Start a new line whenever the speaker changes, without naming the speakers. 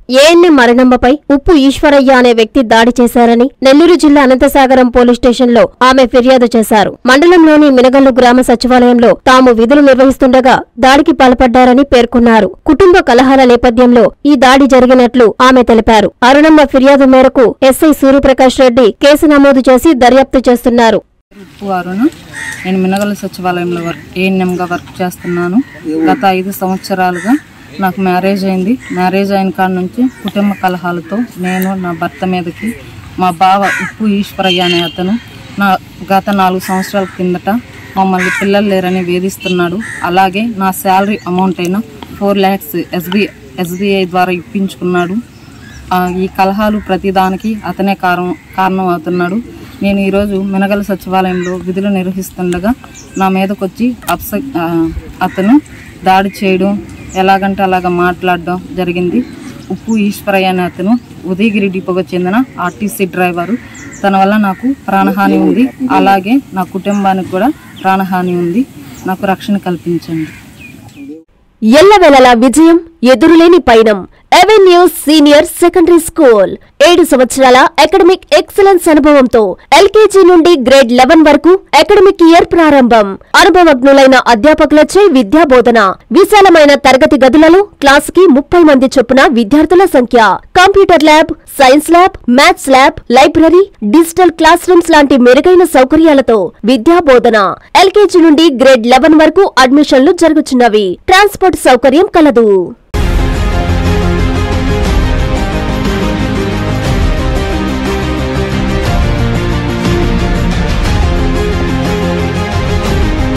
ANM మరణంపై ఉప్పు ఈశ్వరయ్య అనే వ్యక్తి దాడి చేశారని నెల్లూరు జిల్లా అనంతసాగరం పోలీస్ స్టేషన్లో ఆమె ఫిర్యాదు చేశారు. మండలంలోని మినగల్లు గ్రామ సచివాలయంలో తాము విధులు నిర్వహిస్తుండగా దాడికి పాల్పడ్డారని పేర్కొన్నారు. కుటుంబ కలహాల నేపథ్యంలో ఈ దాడి జరిగినట్లు ఆమె తెలిపారు. అరుణమ్మ ఫిర్యాదు మేరకు ఎస్ఐ సూర్యప్రకాష్ రెడ్డి కేసు నమోదు చేసి దర్యాప్తు చేస్తున్నారు.
నేను మినగల్లు సచివాలయంలో ఏఎన్ఎంగా వర్క్ చేస్తున్నాను. గత 5 సంవత్సరాలుగా నాకు మ్యారేజ్ అయింది. మ్యారేజ్ అయిన కాడ నుంచి కుటుంబ కలహాలతో నేను నా భర్త మీదకి మా బావ ఉప్పు ఈశ్వరయ్య అనే అతను గత 4 సంవత్సరాల కిందట మమ్మల్ని పిల్లలు లేరని వేధిస్తున్నాడు. అలాగే నా శాలరీ అమౌంట్ అయిన 4 lakhs ఎస్బీఐ ద్వారా ఇప్పించుకున్నాడు. ఈ కలహాలు ప్రతిదానికి అతనే కారణం అవుతున్నాడు. నేను ఈరోజు మినగల్లు సచివాలయంలో విధులు నిర్వహిస్తుండగా నా మీదకొచ్చి అతను దాడి చేయడం, ఎలాగంటే అలాగ మాట్లాడడం జరిగింది. ఉప్పు ఈశ్వరయ్య అనే అతను ఉదయగిరి డిపోకు చెందిన ఆర్టీసీ డ్రైవరు. తన వల్ల నాకు ప్రాణహాని ఉంది. అలాగే నా కుటుంబానికి కూడా ప్రాణహాని ఉంది. నాకు రక్షణ కల్పించండి.
ఎల్లవేళలా విజయం, ఎదురులేని పయనం. అవెన్యూస్ సీనియర్ సెకండరీ స్కూల్ 7 సంవత్సరాల అకాడమిక్ ఎక్సలెన్స్ అనుభవంతో ఎల్కేజీ నుండి గ్రేడ్ 11 వరకు అకాడమిక్ ఇయర్ ప్రారంభం. అనుభవజ్ఞులైన అధ్యాపకులచే విద్యాబోధన. విశాలమైన తరగతి గదులలో క్లాసుకి 30 మంది చొప్పున విద్యార్థుల సంఖ్య. Computer lab, science lab, maths lab, library, digital class rooms లాంటి మెరుగైన సౌకర్యాలతో విద్యాబోధన. ఎల్కేజీ నుండి గ్రేడ్ 11 వరకు అడ్మిషన్లు జరుగుతున్నవి. ట్రాన్స్పోర్ట్ సౌకర్యం కలదు.